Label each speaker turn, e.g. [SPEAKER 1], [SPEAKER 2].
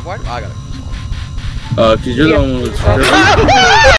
[SPEAKER 1] Why do I gotta?
[SPEAKER 2] Cause you're the one who's